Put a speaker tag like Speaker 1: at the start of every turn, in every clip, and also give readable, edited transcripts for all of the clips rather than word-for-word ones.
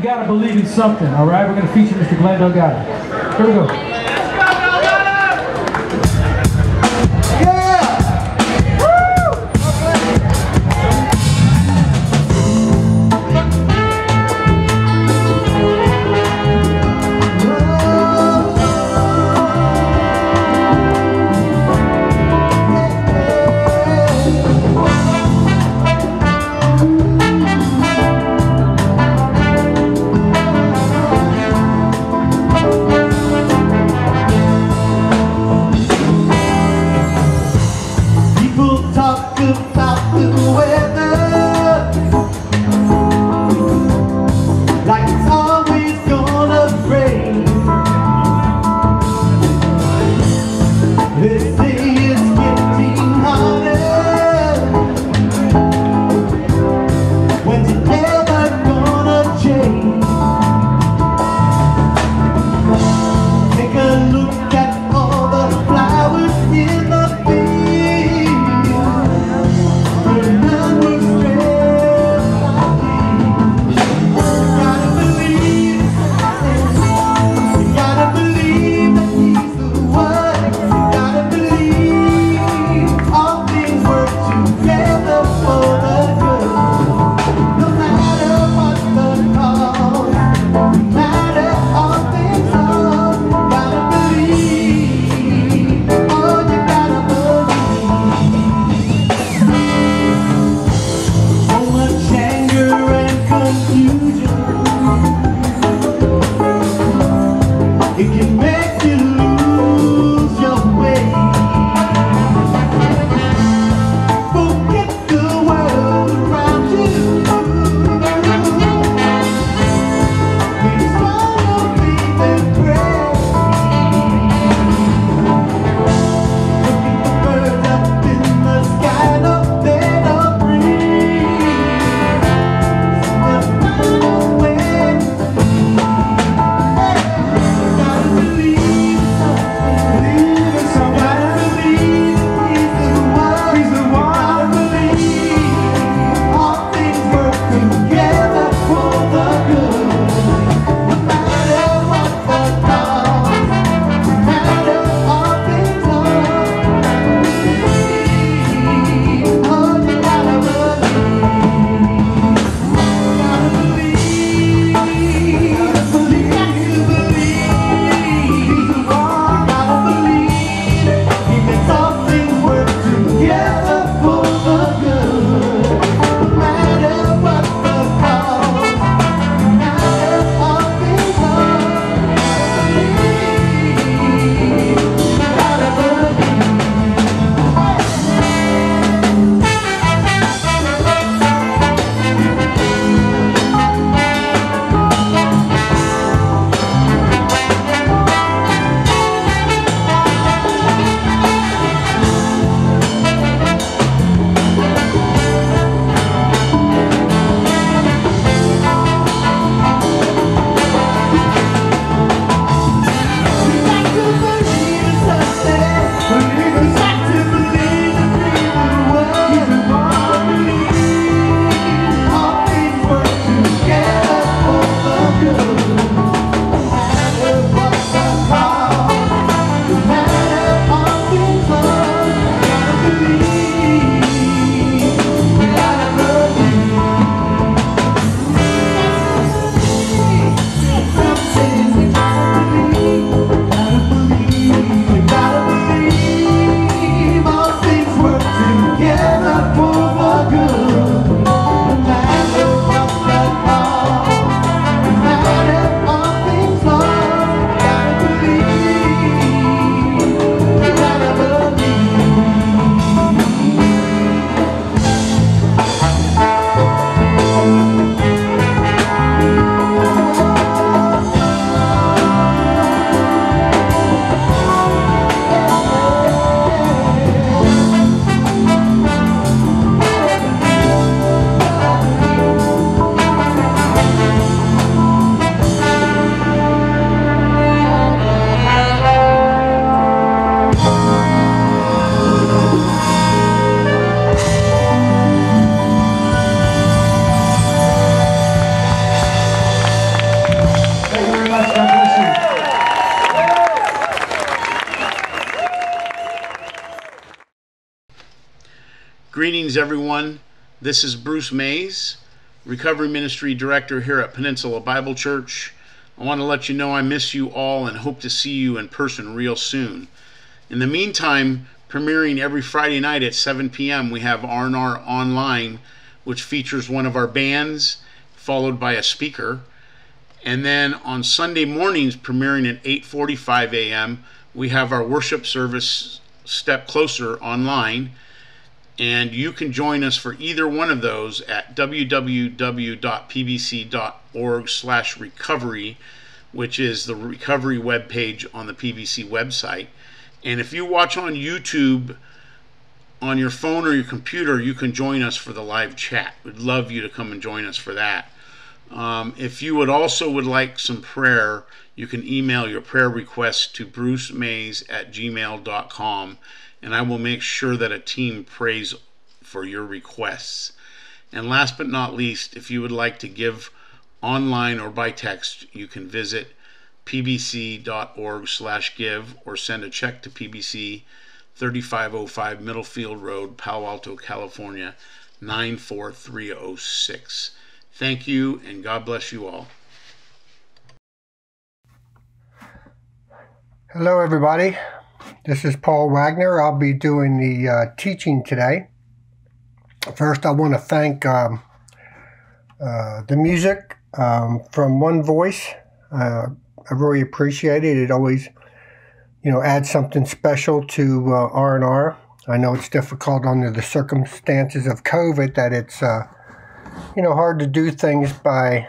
Speaker 1: Gotta Believe in Something, all right? We're going to feature Mr. Glenn Delgado. Here we go.
Speaker 2: Greetings, everyone. This is Bruce Mays, Recovery Ministry Director here at Peninsula Bible Church. I want to let you know I miss you all and hope to see you in person real soon. In the meantime, premiering every Friday night at 7 p.m., we have R&R Online, which features one of our bands, followed by a speaker. And then on Sunday mornings, premiering at 8:45 a.m., we have our worship service, Step Closer, online. And you can join us for either one of those at www.pbc.org/recovery, which is the recovery webpage on the PBC website. And if you watch on YouTube on your phone or your computer, you can join us for the live chat. We'd love you to come and join us for that. If you would like some prayer, you can email your prayer requests to brucemays@gmail.com, and I will make sure that a team prays for your requests. And last but not least, if you would like to give online or by text, you can visit pbc.org/give or send a check to PBC 3505 Middlefield Road, Palo Alto, California 94306. Thank you, and God bless you all.
Speaker 3: Hello, everybody. This is Paul Wagner. I'll be doing the teaching today. First, I want to thank the music from One Voice. I really appreciate it. It always, adds something special to R&R. I know it's difficult under the circumstances of COVID that it's, hard to do things by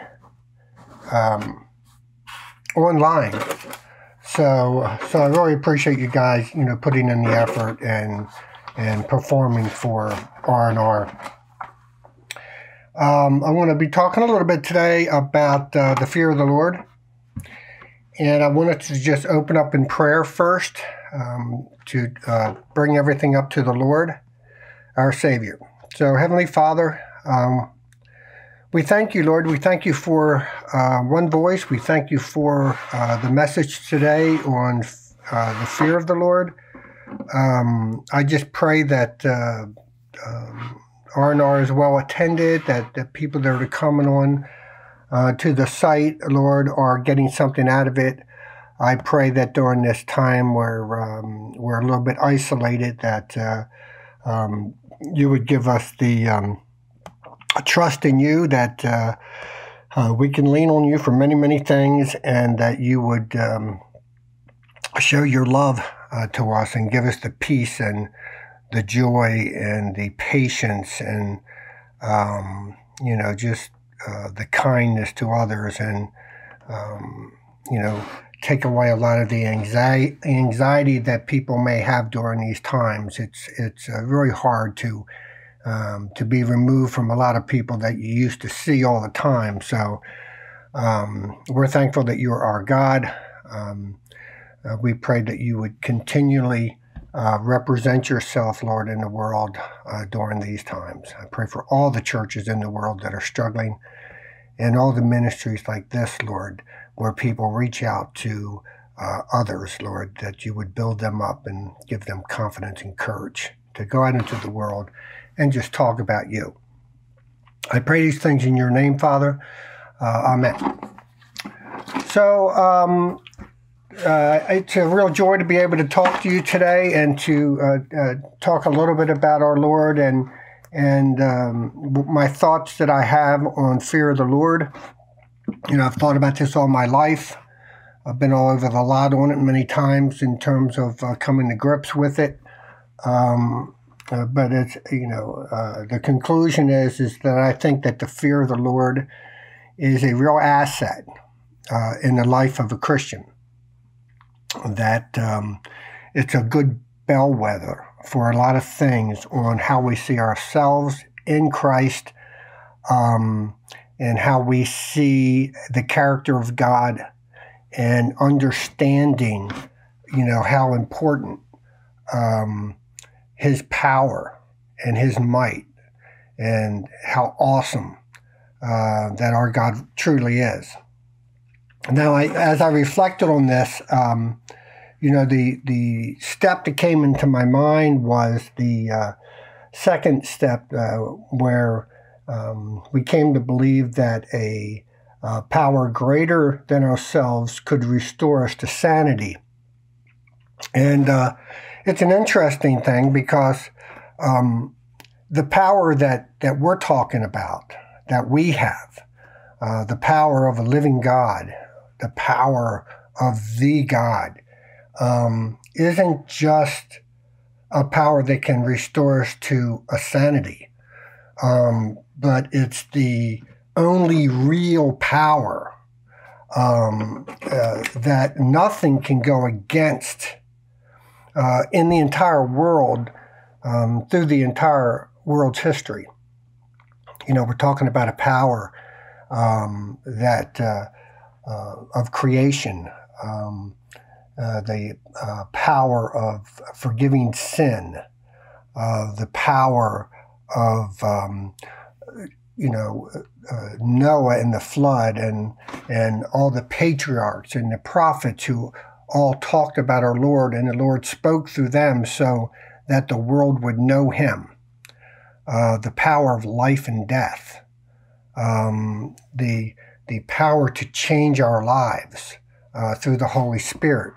Speaker 3: online. So I really appreciate you guys, putting in the effort and performing for R&R. I want to be talking a little bit today about the fear of the Lord. And I wanted to just open up in prayer first to bring everything up to the Lord, our Savior. So, Heavenly Father, we thank you, Lord. We thank you for One Voice. We thank you for the message today on the fear of the Lord. I just pray that R&R is well attended, that the people that are coming on to the site, Lord, are getting something out of it. I pray that during this time where we're a little bit isolated, that you would give us the trust in you, that we can lean on you for many, many things, and that you would show your love to us and give us the peace and the joy and the patience and, just the kindness to others, and, take away a lot of the anxiety that people may have during these times. It's very hard to be removed from a lot of people that you used to see all the time. So we're thankful that you are our God. We pray that you would continually represent yourself, Lord, in the world during these times. I pray for all the churches in the world that are struggling, and all the ministries like this, Lord, where people reach out to others, Lord, that you would build them up and give them confidence and courage to go out into the world and just talk about you. I pray these things in your name, Father. Amen. So it's a real joy to be able to talk to you today and to talk a little bit about our Lord and my thoughts that I have on fear of the Lord. I've thought about this all my life. I've been all over the lot on it many times in terms of coming to grips with it. But it's, the conclusion is that I think that the fear of the Lord is a real asset in the life of a Christian. That it's a good bellwether for a lot of things on how we see ourselves in Christ, and how we see the character of God, and understanding, how important His power and His might, and how awesome that our God truly is. Now, as I reflected on this, the step that came into my mind was the second step where we came to believe that a power greater than ourselves could restore us to sanity. And it's an interesting thing because the power that we're talking about, that we have, the power of a living God, the power of the God, isn't just a power that can restore us to a sanity, but it's the only real power that nothing can go against in the entire world through the entire world's history. We're talking about a power that of creation, the power of forgiving sin, the power of Noah and the flood, and all the patriarchs and the prophets who all talked about our Lord, and the Lord spoke through them so that the world would know him. The power of life and death, the power to change our lives through the Holy Spirit.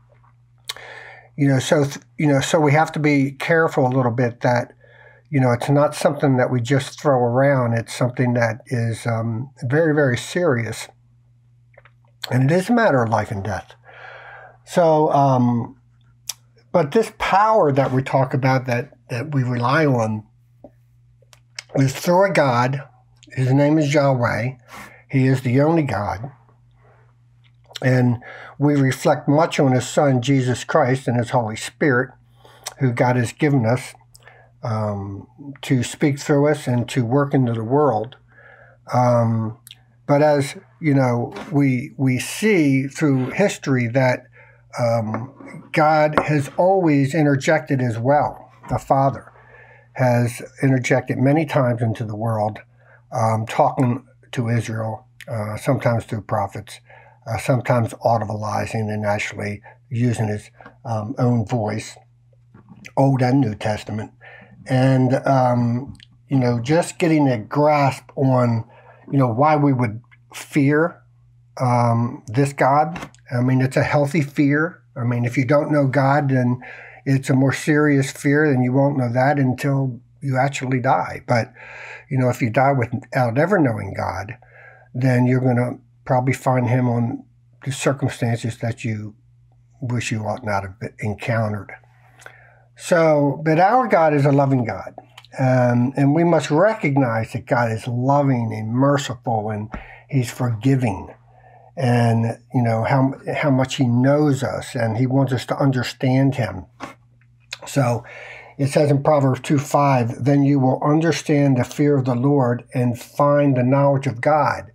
Speaker 3: So we have to be careful a little bit that it's not something that we just throw around. It's something that is very, very serious, and it is a matter of life and death. So, but this power that we talk about, that we rely on, is through a God. His name is Yahweh. He is the only God. And we reflect much on his Son, Jesus Christ, and his Holy Spirit, who God has given us to speak through us and to work into the world. But as we see through history that God has always interjected as well. The Father has interjected many times into the world, talking to Israel, sometimes through prophets, sometimes audibilizing and actually using his own voice, Old and New Testament. And, just getting a grasp on, why we would fear this God. I mean, it's a healthy fear. I mean, if you don't know God, then it's a more serious fear, and you won't know that until you actually die. But, if you die without ever knowing God, then you're going to probably find him on the circumstances that you wish you ought not have encountered. So, but our God is a loving God. And we must recognize that God is loving and merciful, and he's forgiving. And, how much he knows us, and he wants us to understand him. So it says in Proverbs 2:5, then you will understand the fear of the Lord and find the knowledge of God.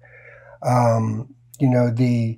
Speaker 3: The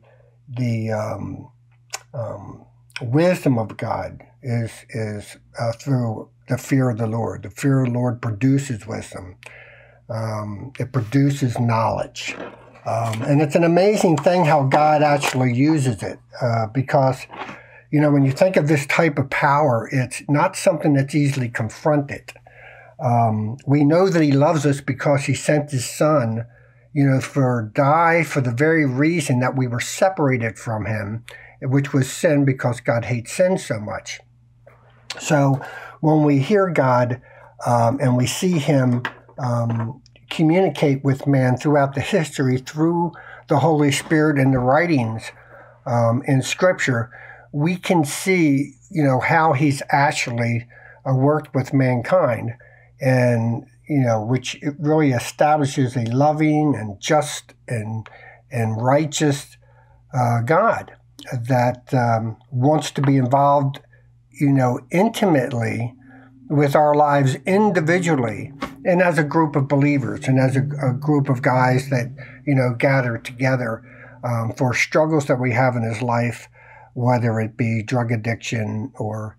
Speaker 3: wisdom of God is through the fear of the Lord. The fear of the Lord produces wisdom. It produces knowledge. And it's an amazing thing how God actually uses it, because, when you think of this type of power, it's not something that's easily confronted. We know that he loves us because he sent his Son, die for the very reason that we were separated from him, which was sin, because God hates sin so much. So when we hear God and we see him communicate with man throughout the history through the Holy Spirit and the writings in Scripture, we can see, how he's actually worked with mankind, and which it really establishes a loving and just and righteous God that wants to be involved, intimately with our lives individually and as a group of believers and as a group of guys that, gather together for struggles that we have in his life, whether it be drug addiction or,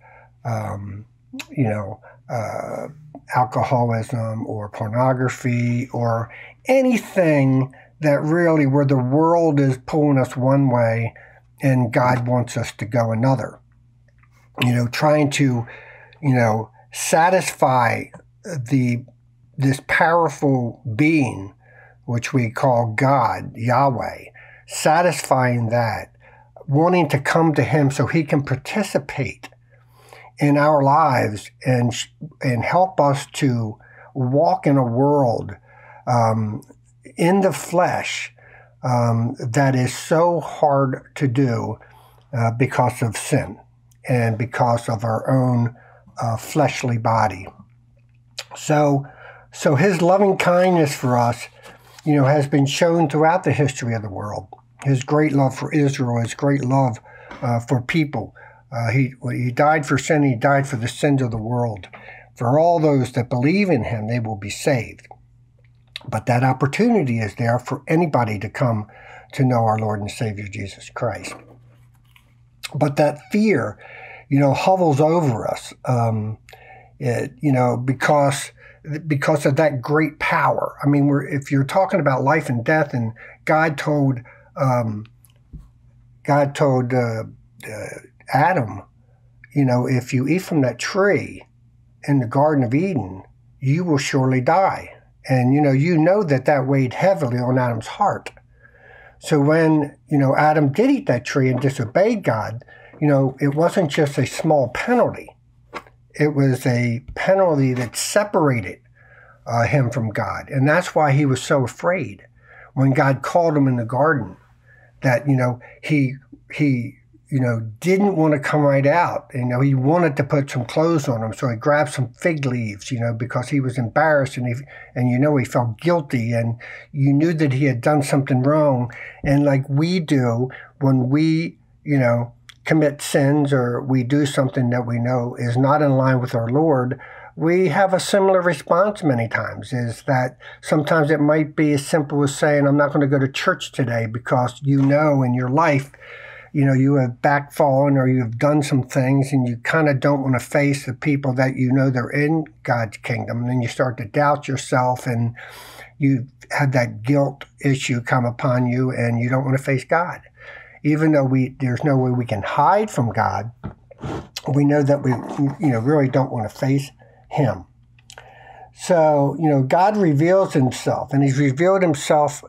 Speaker 3: alcoholism or pornography or anything that really where the world is pulling us one way and God wants us to go another. Trying to, satisfy this powerful being, which we call God, Yahweh, satisfying that, wanting to come to him so he can participate in our lives and help us to walk in a world in the flesh that is so hard to do because of sin and because of our own fleshly body. So his loving kindness for us, has been shown throughout the history of the world. His great love for Israel, his great love for people. He died for sin. He died for the sins of the world. For all those that believe in him, they will be saved. But that opportunity is there for anybody to come to know our Lord and Savior Jesus Christ. But that fear, hovels over us, because of that great power. I mean, if you're talking about life and death, and God told Adam, if you eat from that tree in the Garden of Eden, you will surely die. And that weighed heavily on Adam's heart. So when Adam did eat that tree and disobeyed God, it wasn't just a small penalty. It was a penalty that separated him from God. And that's why he was so afraid when God called him in the garden, that, he didn't want to come right out. He wanted to put some clothes on him. So he grabbed some fig leaves, because he was embarrassed and he felt guilty, and you knew that he had done something wrong. And like we do when we, commit sins, or we do something that we know is not in line with our Lord, we have a similar response many times. Is that sometimes it might be as simple as saying, I'm not going to go to church today because in your life, you have backfallen, or you've done some things and you kind of don't want to face the people that they're in God's kingdom. And then you start to doubt yourself, and you have that guilt issue come upon you, and you don't want to face God. Even though there's no way we can hide from God, we know that we really don't want to face him. So, God reveals himself, and he's revealed himself,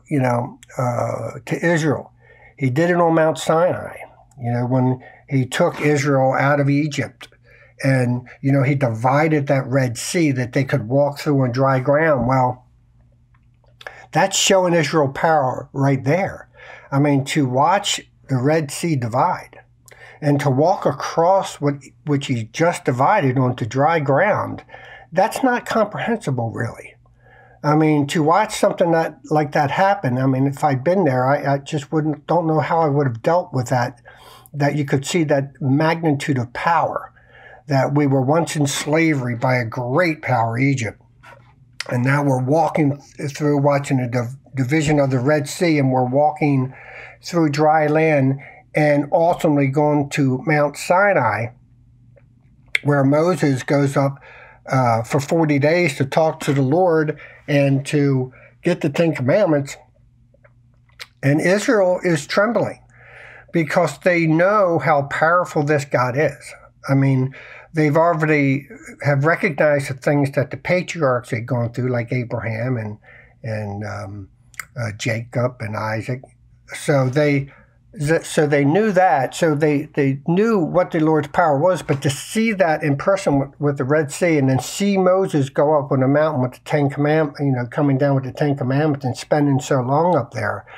Speaker 3: to Israel. He did it on Mount Sinai, when he took Israel out of Egypt, and, he divided that Red Sea that they could walk through on dry ground. Well, that's showing Israel power right there. I mean, to watch the Red Sea divide and to walk across which he just divided onto dry ground, that's not comprehensible, really. I mean, to watch something like that happen, I mean, if I'd been there, I just don't know how I would have dealt with that you could see that magnitude of power, that we were once in slavery by a great power, Egypt. And now we're walking through, watching a division of the Red Sea, and we're walking through dry land, and ultimately going to Mount Sinai, where Moses goes up for 40 days to talk to the Lord and to get the Ten Commandments. And Israel is trembling because they know how powerful this God is. I mean, they've already have recognized the things that the patriarchs had gone through, like Abraham and Jacob and Isaac. So they knew that. So they knew what the Lord's power was. But to see that in person with the Red Sea, and then see Moses go up on the mountain with the Ten Commandments, coming down with the Ten Commandments and spending so long up there,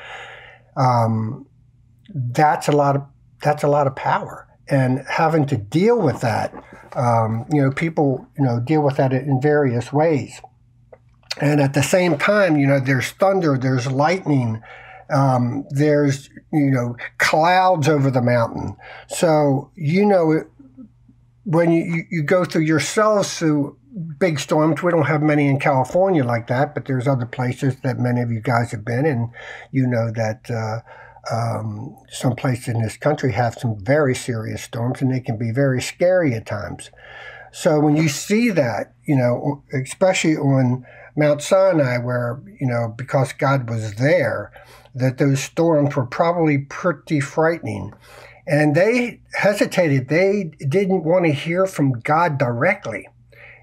Speaker 3: that's a lot of power. And having to deal with that, people deal with that in various ways. And at the same time, there's thunder, there's lightning. There's, clouds over the mountain. So, when you go through yourselves through big storms, we don't have many in California like that, but there's other places that many of you guys have been, and that some places in this country have some very serious storms, and they can be very scary at times. So when you see that, especially on Mount Sinai, where, because God was there, that those storms were probably pretty frightening. And they hesitated. They didn't want to hear from God directly.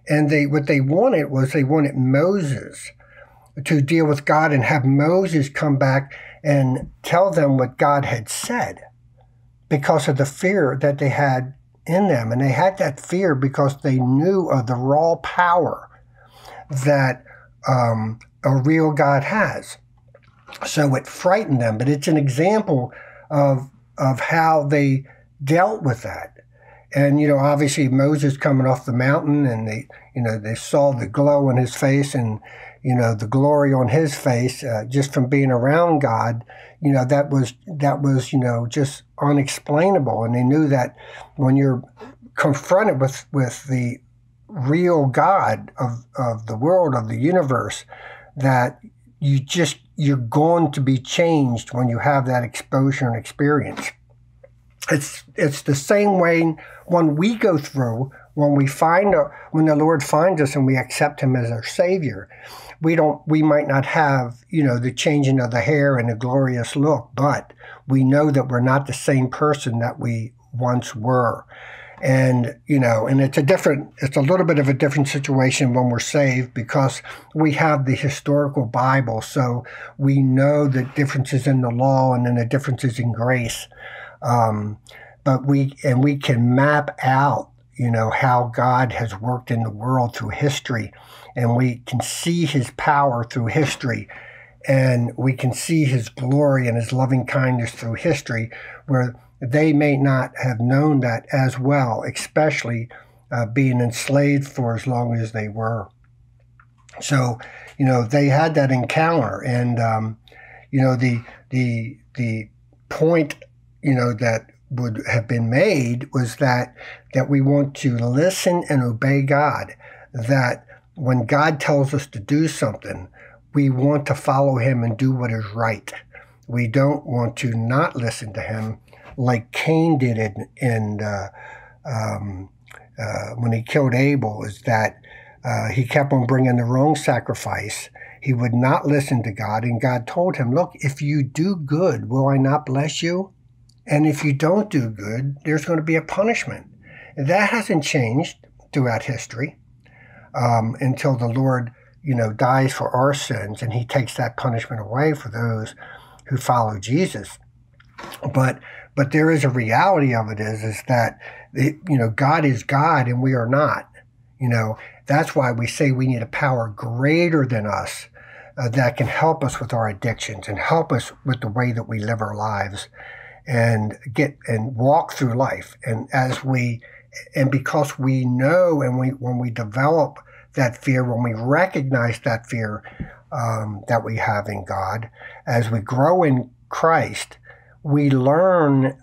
Speaker 3: And what they wanted was they wanted Moses to deal with God and have Moses come back and tell them what God had said because of the fear that they had in them. And they had that fear because they knew of the raw power that a real God has. So it frightened them, but it's an example of how they dealt with that. And, obviously Moses coming off the mountain, and they saw the glow on his face and, the glory on his face, just from being around God, that was, just unexplainable. And they knew that when you're confronted with the real God of the world, of the universe, that you're going to be changed when you have that exposure and experience. It's the same way when we go through, when the Lord finds us and we accept Him as our Savior. We might not have, the changing of the hair and the glorious look, but we know that we're not the same person that we once were. And, and it's a little bit of a different situation when we're saved because we have the historical Bible. So we know the differences in the law and then the differences in grace. But we can map out, how God has worked in the world through history, and we can see His power through history, and we can see His glory and His loving kindness through history, where they may not have known that as well, especially being enslaved for as long as they were. So, they had that encounter, and the point, that would have been made was that we want to listen and obey God, that when God tells us to do something, we want to follow Him and do what is right. We don't want to not listen to Him like Cain did when he killed Abel, is that he kept on bringing the wrong sacrifice. He would not listen to God, and God told him, look, if you do good, will I not bless you? And if you don't do good, there's going to be a punishment. That hasn't changed throughout history until the Lord, dies for our sins, and He takes that punishment away for those who follow Jesus. But there is a reality of it is that, God is God and we are not. That's why we say we need a power greater than us that can help us with our addictions and help us with the way that we live our lives and walk through life. And because we know, and when we develop that fear, when we recognize that fear that we have in God, as we grow in Christ, we learn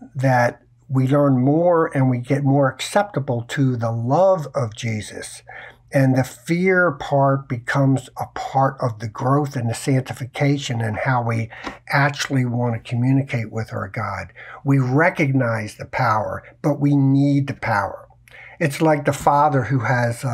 Speaker 3: more and we get more acceptable to the love of Jesus. And the fear part becomes a part of the growth and the sanctification and how we actually want to communicate with our God. We recognize the power, but we need the power. It's like the father who has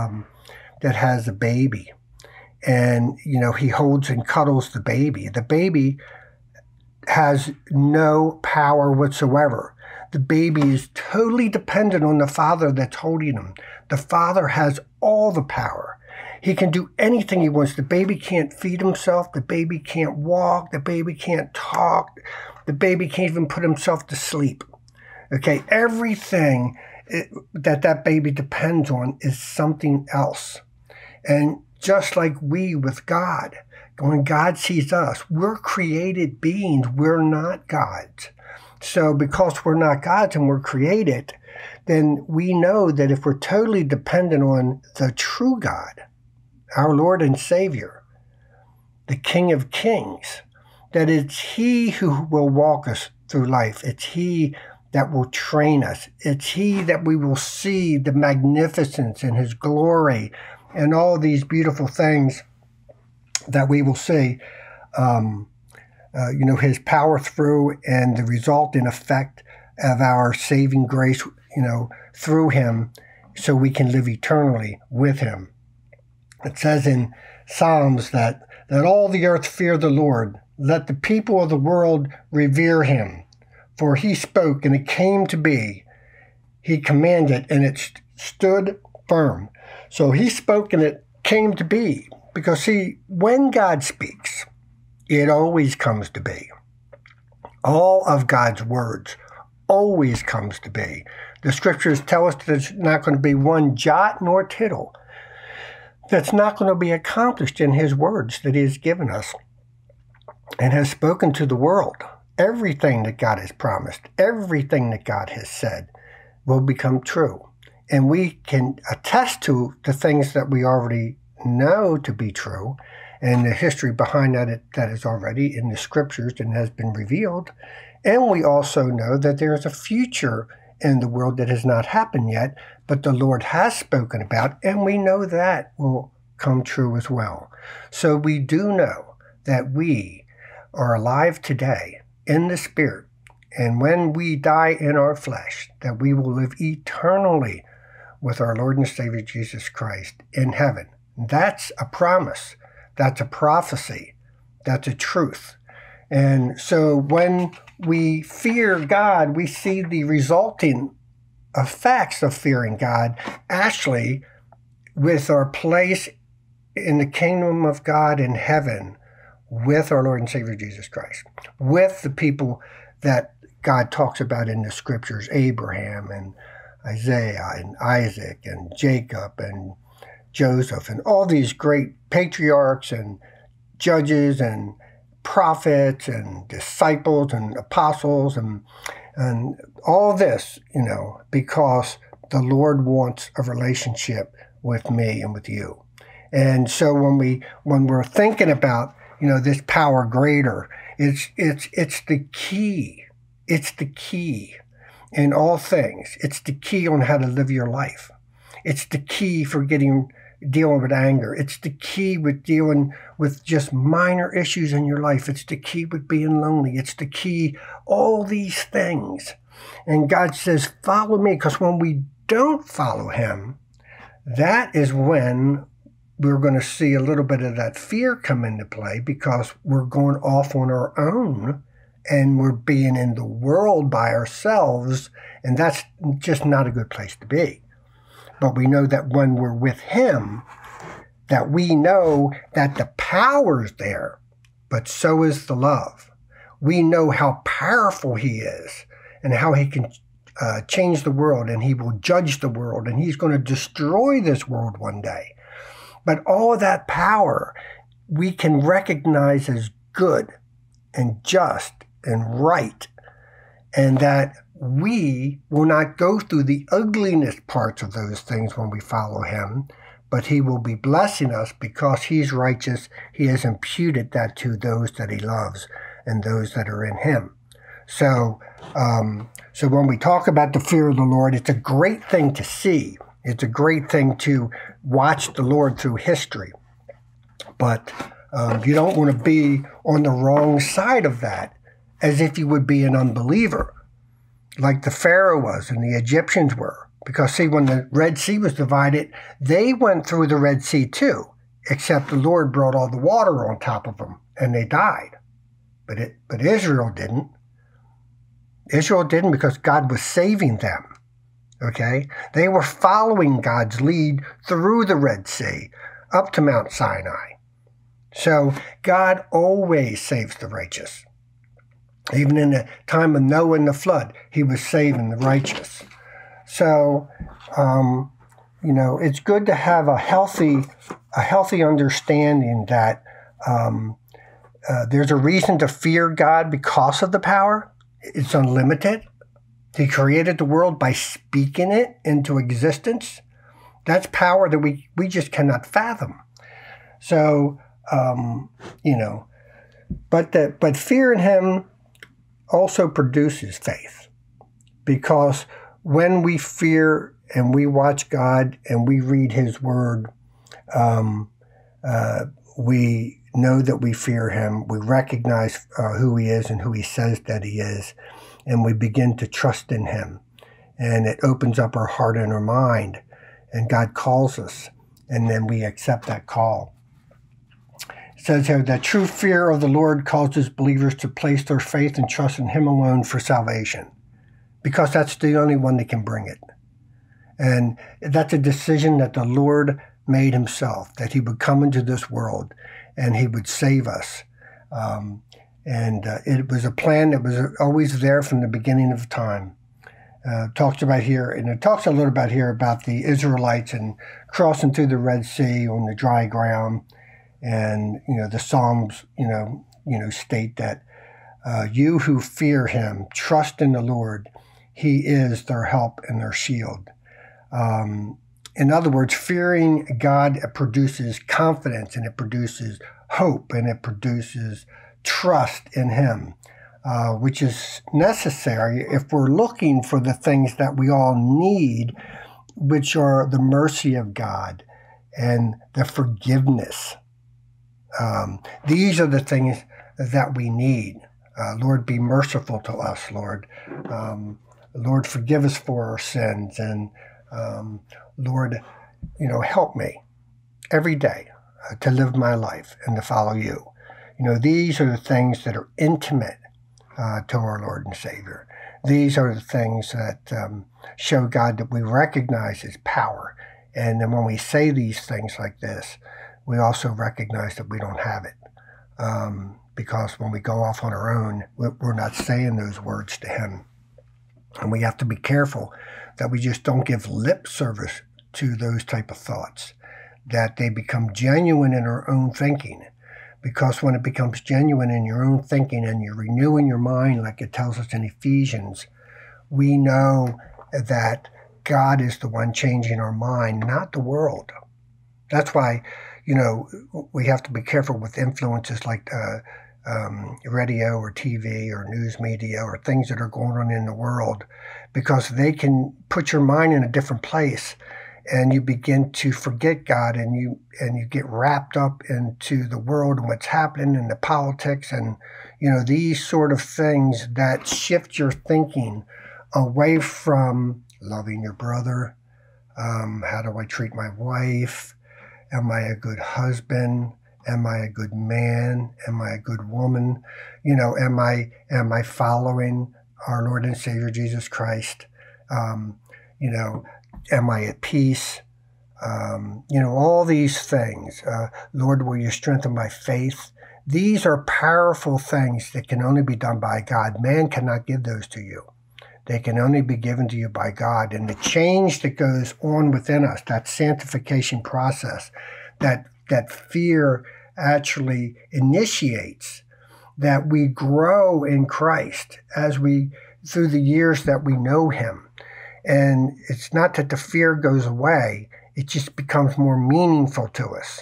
Speaker 3: a baby, and he holds and cuddles the baby. The baby has no power whatsoever. The baby is totally dependent on the father that's holding him. The father has all the power. He can do anything he wants. The baby can't feed himself. The baby can't walk. The baby can't talk. The baby can't even put himself to sleep. Okay, everything that baby depends on is something else. And just like we with God, when God sees us, we're created beings. We're not gods. So because we're not gods and we're created, then we know that if we're totally dependent on the true God, our Lord and Savior, the King of Kings, that it's He who will walk us through life. It's He that will train us. It's He that we will see the magnificence and His glory and all these beautiful things that we will see. His power through and the resulting effect of our saving grace, through Him, so we can live eternally with Him. It says in Psalms that all the earth fear the Lord. Let the people of the world revere Him. For He spoke and it came to be. He commanded and it stood firm. So he spoke and it came to be. Because see, when God speaks, it always comes to be. All of God's words always comes to be. The scriptures tell us that there's not going to be one jot nor tittle that's not going to be accomplished in his words that he has given us and has spoken to the world. Everything that God has promised, everything that God has said will become true. And we can attest to the things that we already know to be true and the history behind that is already in the scriptures and has been revealed. And we also know that there is a future in the world that has not happened yet, but the Lord has spoken about, and we know that will come true as well. So we do know that we are alive today in the Spirit, and when we die in our flesh, that we will live eternally with our Lord and Savior Jesus Christ in heaven. That's a promise. That's a prophecy. That's a truth. And so when we fear God, we see the resulting effects of fearing God actually with our place in the kingdom of God in heaven with our Lord and Savior Jesus Christ, with the people that God talks about in the scriptures, Abraham and Isaiah and Isaac and Jacob and Joseph and all these great patriarchs and judges and prophets and disciples and apostles and all this, because the Lord wants a relationship with me and with you. And so when we're thinking about, this power greater, it's the key. It's the key in all things. It's the key on how to live your life. It's the key for dealing with anger. It's the key with dealing with just minor issues in your life. It's the key with being lonely. It's the key, all these things. And God says, follow me, because when we don't follow him, that is when we're going to see a little bit of that fear come into play, because we're going off on our own and we're being in the world by ourselves, and that's just not a good place to be. But we know that when we're with him, that we know that the power's there, but so is the love. We know how powerful he is and how he can change the world, and he will judge the world, and he's going to destroy this world one day. But all of that power we can recognize as good and just and right, and that we will not go through the ugliness parts of those things when we follow him, but he will be blessing us because he's righteous. He has imputed that to those that he loves and those that are in him. So when we talk about the fear of the Lord, it's a great thing to see. It's a great thing to watch the Lord through history. But you don't want to be on the wrong side of that, as if you would be an unbeliever, like the Pharaoh was and the Egyptians were. Because, see, when the Red Sea was divided, they went through the Red Sea too, except the Lord brought all the water on top of them, and they died. But Israel didn't. Israel didn't, because God was saving them. Okay? They were following God's lead through the Red Sea up to Mount Sinai. So God always saves the righteous. Even in the time of Noah and the flood, he was saving the righteous. So, it's good to have a healthy understanding that there's a reason to fear God because of the power. It's unlimited. He created the world by speaking it into existence. That's power that we just cannot fathom. So, but fear in him also produces faith, because when we fear and we watch God and we read his word, we know that we fear him. We recognize who he is and who he says that he is, and we begin to trust in him. And it opens up our heart and our mind, and God calls us, and then we accept that call. It says here that true fear of the Lord causes believers to place their faith and trust in him alone for salvation, because that's the only one that can bring it. And that's a decision that the Lord made himself, that he would come into this world and he would save us. It was a plan that was always there from the beginning of time. Talks about here, and it talks a little about here about the Israelites and crossing through the Red Sea on the dry ground. And, the Psalms, state that you who fear him, trust in the Lord. He is their help and their shield. In other words, fearing God produces confidence, and it produces hope, and it produces trust in him, which is necessary if we're looking for the things that we all need, which are the mercy of God and the forgiveness. These are the things that we need. Lord, be merciful to us, Lord. Lord, forgive us for our sins. And Lord, help me every day to live my life and to follow you. These are the things that are intimate to our Lord and Savior. These are the things that show God that we recognize his power. And then when we say these things like this, we also recognize that we don't have it. Because when we go off on our own, we're not saying those words to him. And we have to be careful that we just don't give lip service to those type of thoughts, that they become genuine in our own thinking. Because when it becomes genuine in your own thinking and you're renewing your mind, like it tells us in Ephesians, we know that God is the one changing our mind, not the world. That's why, we have to be careful with influences like radio or TV or news media or things that are going on in the world, because they can put your mind in a different place, and you begin to forget God, and you get wrapped up into the world and what's happening in the politics and these sort of things that shift your thinking away from loving your brother. How do I treat my wife? Am I a good husband? Am I a good man? Am I a good woman? Am I following our Lord and Savior Jesus Christ? Am I at peace? All these things. Lord, will you strengthen my faith? These are powerful things that can only be done by God. Man cannot give those to you. They can only be given to you by God. And the change that goes on within us, that sanctification process, that fear actually initiates, that we grow in Christ through the years that we know him. And it's not that the fear goes away, it just becomes more meaningful to us.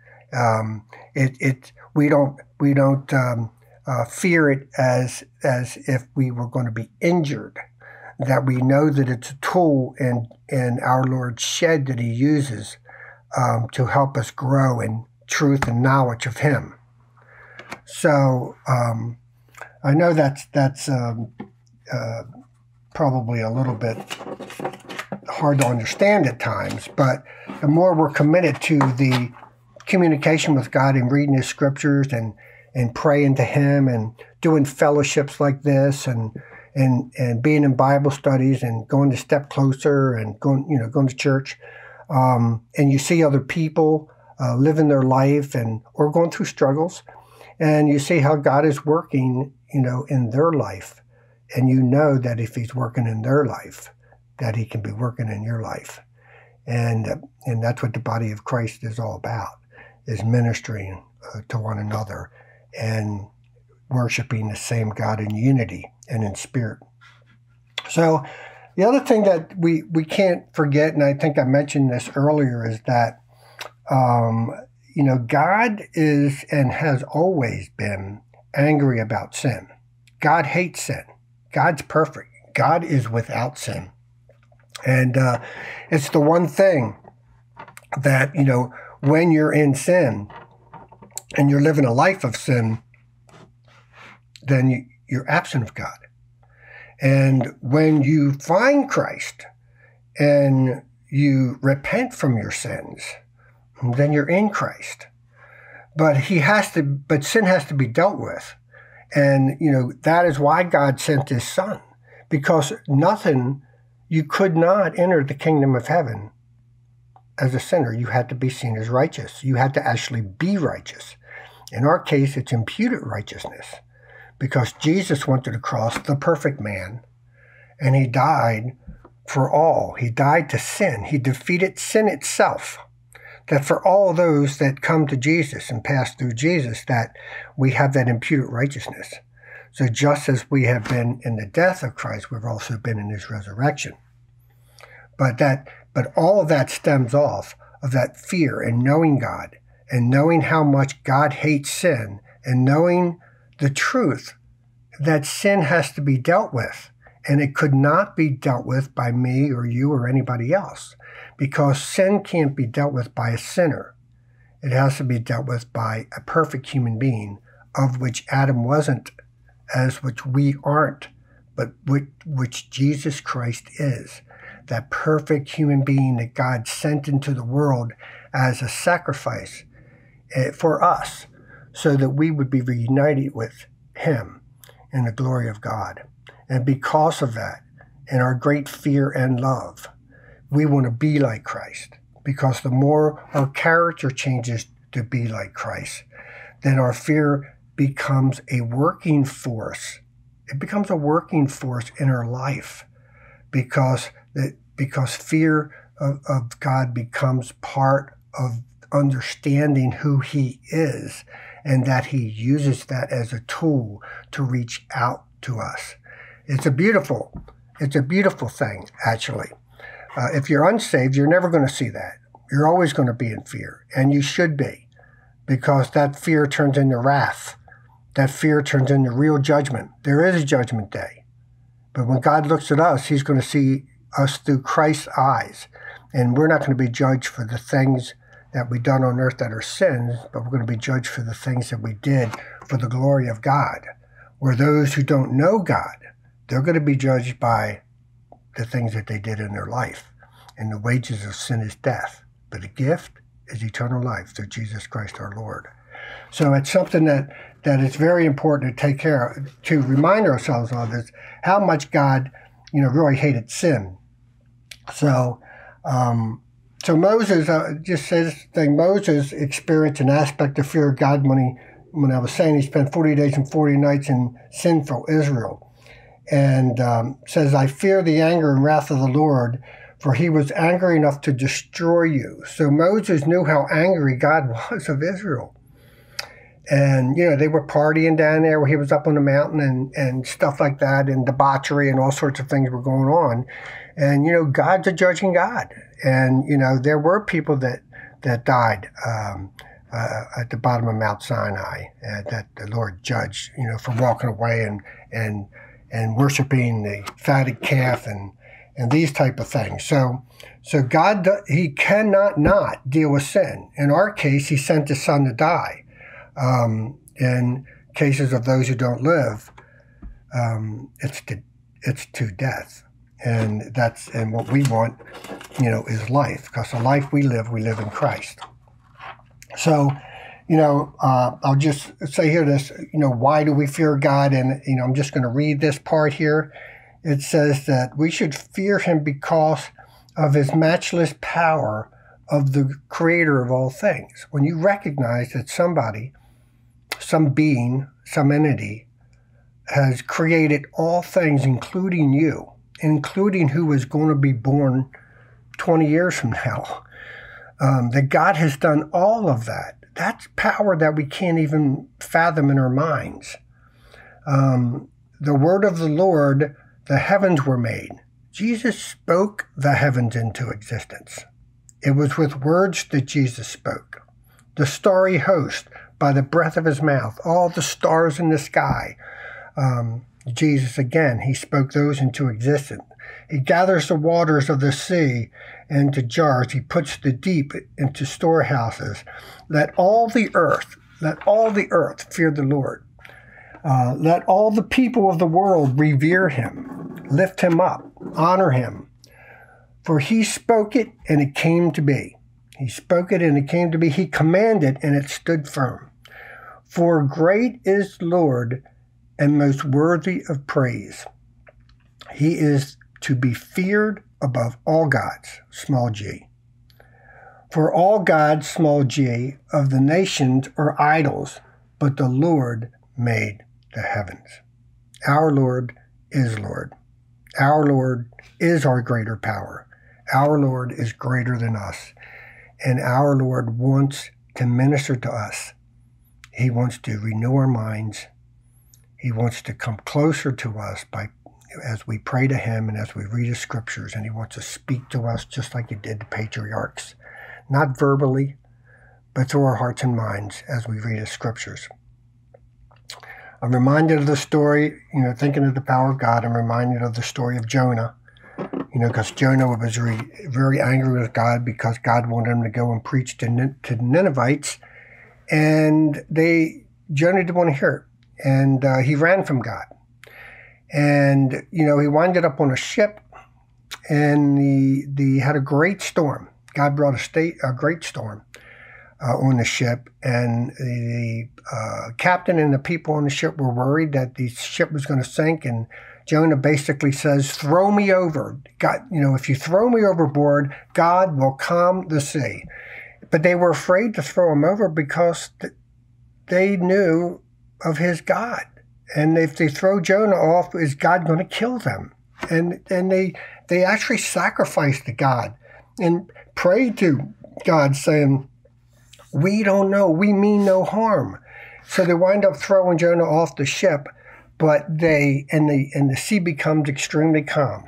Speaker 3: We don't fear it as if we were going to be injured. That we know that it's a tool in our Lord's shed that he uses to help us grow in truth and knowledge of him. So I know that's probably a little bit hard to understand at times, but the more we're committed to the communication with God and reading his scriptures and praying to him and doing fellowships like this and being in Bible studies and going a step closer and going to church, and you see other people living their life or going through struggles, and you see how God is working, in their life, and that if he's working in their life, that he can be working in your life, and that's what the body of Christ is all about, is ministering to one another and worshiping the same God in unity and in spirit. So the other thing that we can't forget, and I think I mentioned this earlier, is that God is and has always been angry about sin. God hates sin. God's perfect. God is without sin. And it's the one thing that, when you're in sin and you're living a life of sin, then you're absent of God. And when you find Christ and you repent from your sins, then you're in Christ. But sin has to be dealt with. And, that is why God sent his son, because nothing, You could not enter the kingdom of heaven as a sinner. You had to be seen as righteous. You had to actually be righteous. In our case, it's imputed righteousness, because Jesus went to the cross, the perfect man, and he died for all. He died to sin. He defeated sin itself. That for all those that come to Jesus and pass through Jesus, that we have that imputed righteousness. So just as we have been in the death of Christ, we've also been in his resurrection. But all of that stems off of that fear and knowing God, and knowing how much God hates sin, and knowing the truth that sin has to be dealt with. And it could not be dealt with by me or you or anybody else, because sin can't be dealt with by a sinner. It has to be dealt with by a perfect human being, of which Adam wasn't, as which we aren't, but which Jesus Christ is. That perfect human being that God sent into the world as a sacrifice for us, so that we would be reunited with him in the glory of God. And because of that, in our great fear and love, we want to be like Christ. Because the more our character changes to be like Christ, then our fear becomes a working force. It becomes a working force in our life, because fear of God becomes part of understanding who he is, and that he uses that as a tool to reach out to us. It's a beautiful thing, actually. If you're unsaved, you're never going to see that. You're always going to be in fear, and you should be, because that fear turns into wrath. That fear turns into real judgment. There is a judgment day. But when God looks at us, he's going to see us through Christ's eyes, and we're not going to be judged for the things that we've done on earth that are sins, but we're going to be judged for the things that we did for the glory of God. Where those who don't know God, they're going to be judged by the things that they did in their life. And the wages of sin is death, but the gift is eternal life through Jesus Christ our Lord. So it's something that is very important to take care of, to remind ourselves of, is how much God, really hated sin. So Moses, just say this thing, Moses experienced an aspect of fear of God when I was saying he spent 40 days and 40 nights in sinful Israel. And says, I fear the anger and wrath of the Lord, for he was angry enough to destroy you. So Moses knew how angry God was of Israel. And, they were partying down there where he was up on the mountain and stuff like that, and debauchery and all sorts of things were going on. And, God's a judging God. And, there were people that died at the bottom of Mount Sinai that the Lord judged, for walking away and worshiping the fatted calf and these type of things. So God, he cannot not deal with sin. In our case, he sent his son to die. In cases of those who don't live, it's to death. And what we want, is life, because the life we live in Christ. So, I'll just say here this, why do we fear God? And, I'm just going to read this part here. It says that we should fear him because of his matchless power of the creator of all things. When you recognize that somebody, some being, some entity has created all things, including you, including who is going to be born 20 years from now, that God has done all of that. That's power that we can't even fathom in our minds. The word of the Lord, the heavens were made. Jesus spoke the heavens into existence. It was with words that Jesus spoke. The starry host, by the breath of his mouth, all the stars in the sky. Jesus, again, he spoke those into existence. He gathers the waters of the sea into jars. He puts the deep into storehouses. Let all the earth fear the Lord. Let all the people of the world revere him, lift him up, honor him. For he spoke it and it came to be. He spoke it and it came to be. He commanded and it stood firm. For great is the Lord and most worthy of praise. He is to be feared above all gods, small g. For all gods, small g, of the nations are idols, but the Lord made the heavens. Our Lord is Lord. Our Lord is our greater power. Our Lord is greater than us. And our Lord wants to minister to us. He wants to renew our minds. He wants to come closer to us as we pray to him and as we read his scriptures. And he wants to speak to us just like he did the patriarchs. Not verbally, but through our hearts and minds as we read his scriptures. I'm reminded of the story, thinking of the power of God. I'm reminded of the story of Jonah, because Jonah was very angry with God because God wanted him to go and preach to the Ninevites. And Jonah didn't want to hear it. And he ran from God. And, he winded up on a ship, and he had a great storm. God brought a great storm on the ship, and the captain and the people on the ship were worried that the ship was going to sink, and Jonah basically says, throw me over. God, if you throw me overboard, God will calm the sea. But they were afraid to throw him over because they knew of his God. And if they throw Jonah off, is God going to kill them? And they actually sacrificed to God and prayed to God saying, we don't know, we mean no harm. So they wind up throwing Jonah off the ship, but the sea becomes extremely calm.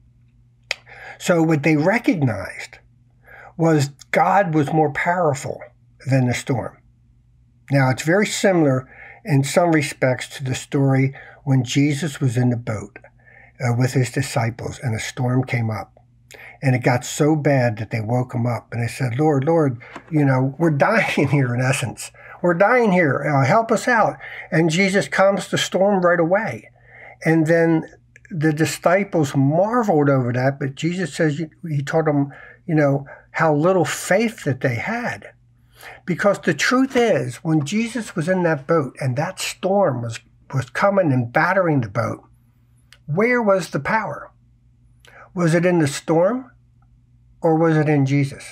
Speaker 3: So what they recognized was God was more powerful than the storm. Now, it's very similar in some respects to the story when Jesus was in the boat with his disciples and a storm came up. And it got so bad that they woke him up and they said, Lord, we're dying here in essence. We're dying here. Help us out. And Jesus calms the storm right away. And then the disciples marveled over that, but Jesus says, he told them, how little faith that they had. Because the truth is, when Jesus was in that boat and that storm was coming and battering the boat, where was the power? Was it in the storm or was it in Jesus?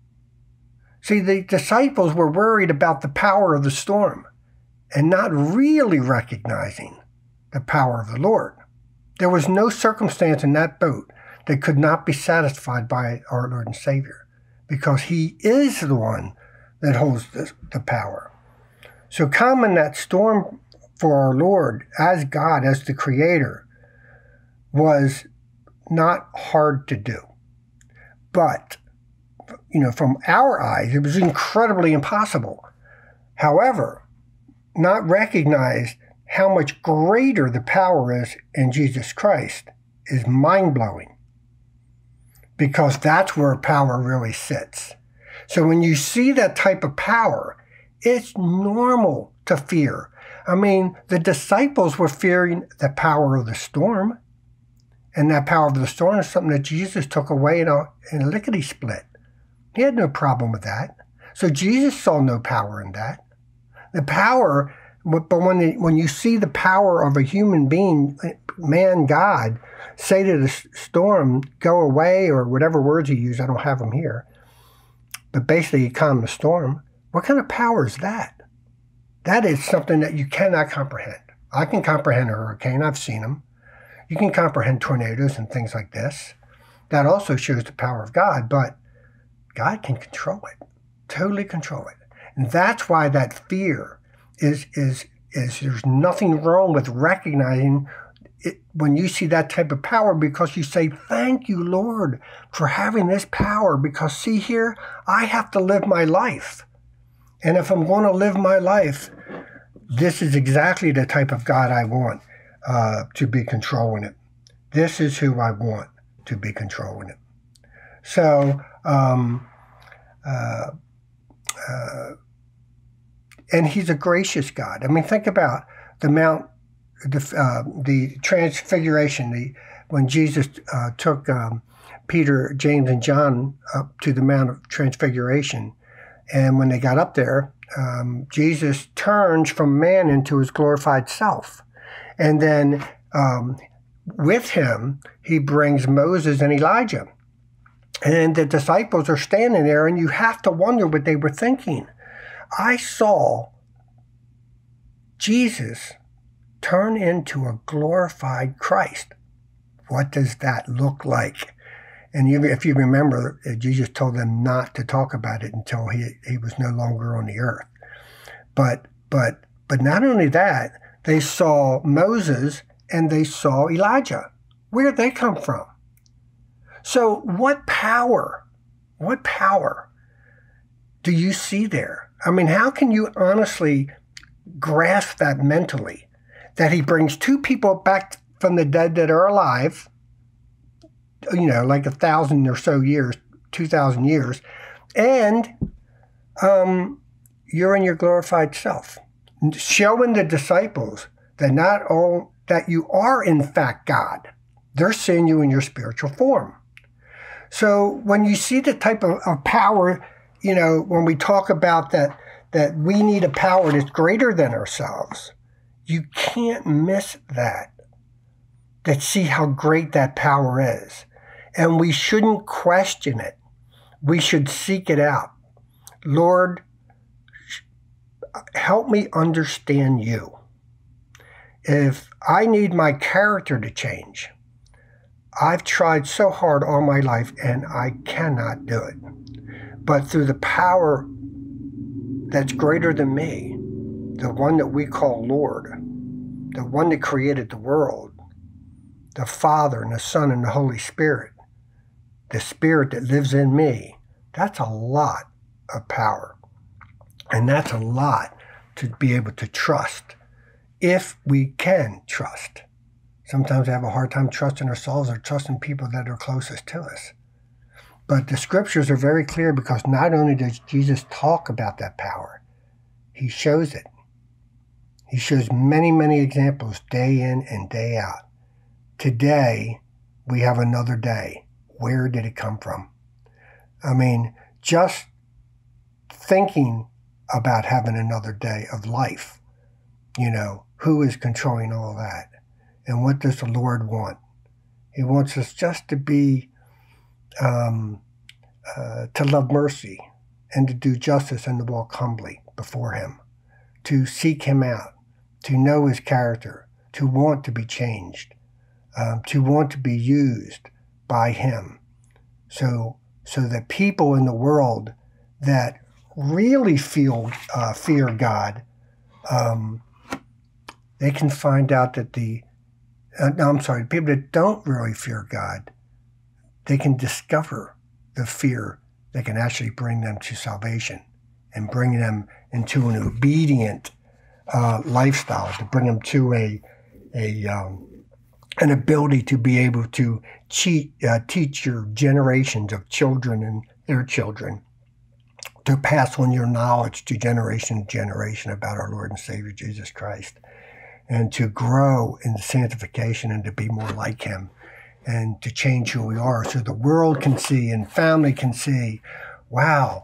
Speaker 3: See, the disciples were worried about the power of the storm and not really recognizing the power of the Lord. There was no circumstance in that boat that could not be satisfied by our Lord and Savior because he is the one that holds the power. So calming that storm for our Lord as God, as the Creator, was not hard to do. But, from our eyes, it was incredibly impossible. However, not recognize how much greater the power is in Jesus Christ is mind-blowing. Because that's where power really sits. So when you see that type of power, it's normal to fear. I mean, the disciples were fearing the power of the storm. And that power of the storm is something that Jesus took away in a lickety-split. He had no problem with that. So Jesus saw no power in that. The power, but when you see the power of a human being, man, God, say to the storm, go away, or whatever words he used, I don't have them here. But basically, he calmed the storm. What kind of power is that? That is something that you cannot comprehend. I can comprehend a hurricane. I've seen them. You can comprehend tornadoes and things like this. That also shows the power of God, but God can control it, totally control it. And that's why that fear is there's nothing wrong with recognizing it when you see that type of power, because you say, thank you, Lord, for having this power, because see here, I have to live my life. And if I'm going to live my life, this is exactly the type of God I want to be controlling it. This is who I want to be controlling it. So, and he's a gracious God. I mean, think about the transfiguration, when Jesus took Peter, James, and John up to the Mount of Transfiguration. And when they got up there, Jesus turns from man into his glorified self. And then with him, he brings Moses and Elijah. And the disciples are standing there, and you have to wonder what they were thinking. I saw Jesus turn into a glorified Christ. What does that look like? And if you remember, Jesus told them not to talk about it until he was no longer on the earth. But not only that, they saw Moses and they saw Elijah. Where'd they come from? So what power do you see there? I mean, how can you honestly grasp that mentally? That he brings two people back from the dead that are alive, like 1,000 or so years, 2,000 years, and you're in your glorified self, showing the disciples that you are in fact God. They're seeing you in your spiritual form. So when you see the type of power, when we talk about that we need a power that's greater than ourselves, you can't miss that see how great that power is. And we shouldn't question it. We should seek it out. Lord, help me understand you. If I need my character to change, I've tried so hard all my life and I cannot do it. But through the power that's greater than me, the one that we call Lord, the one that created the world, the Father and the Son and the Holy Spirit, the Spirit that lives in me, that's a lot of power. And that's a lot to be able to trust, if we can trust. Sometimes we have a hard time trusting ourselves or trusting people that are closest to us. But the scriptures are very clear, because not only does Jesus talk about that power, he shows it. He shows many, many examples day in and day out. Today, we have another day. Where did it come from? I mean, just thinking about having another day of life, who is controlling all that? And what does the Lord want? He wants us just to be, to love mercy and to do justice and to walk humbly before him, to seek him out, to know his character, to want to be changed, to want to be used by him. So that people in the world that really fear God, they can find out that people that don't really fear God, they can discover the fear that can actually bring them to salvation and bring them into an obedient lifestyle, to bring them to an ability to be able to teach your generations of children and their children, to pass on your knowledge to generation to generation about our Lord and Savior Jesus Christ, and to grow in sanctification and to be more like him, and to change who we are so the world can see and family can see, wow,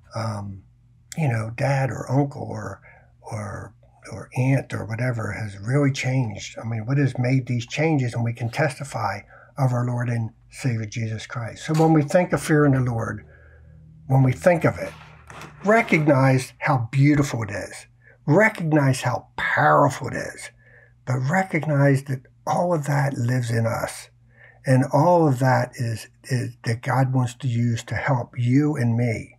Speaker 3: dad or uncle or aunt or whatever has really changed. I mean, what has made these changes? And we can testify of our Lord and Savior Jesus Christ. So when we think of fear in the Lord, when we think of it, recognize how beautiful it is. Recognize how powerful it is. But recognize that all of that lives in us. And all of that is that God wants to use to help you and me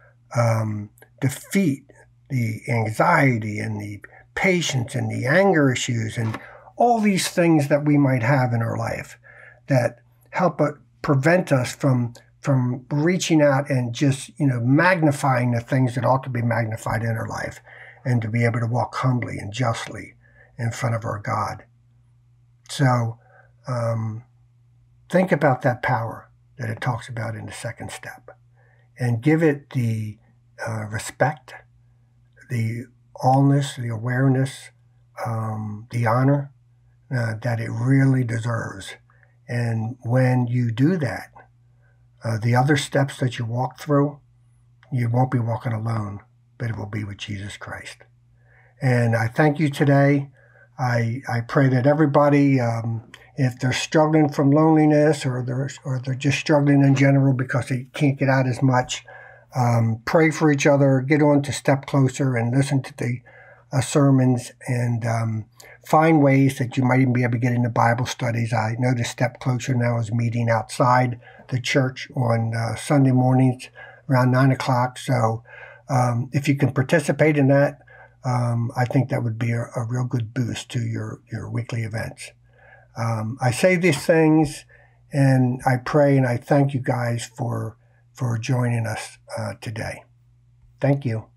Speaker 3: defeat the anxiety and the patience and the anger issues and all these things that we might have in our life that help prevent us from reaching out and just magnifying the things that ought to be magnified in our life, and to be able to walk humbly and justly in front of our God. So think about that power that it talks about in the second step, and give it the respect, the allness, the awareness, the honor that it really deserves. And when you do that, the other steps that you walk through, you won't be walking alone, but it will be with Jesus Christ. And I thank you today. I pray that everybody if they're struggling from loneliness or they're just struggling in general because they can't get out as much, pray for each other, get on to Step Closer and listen to the sermons, and find ways that you might even be able to get into Bible studies. I know the Step Closer now is meeting outside the church on Sunday mornings around 9 o'clock. So if you can participate in that, I think that would be a real good boost to your weekly events. I say these things, and I pray and I thank you guys for joining us today. Thank you.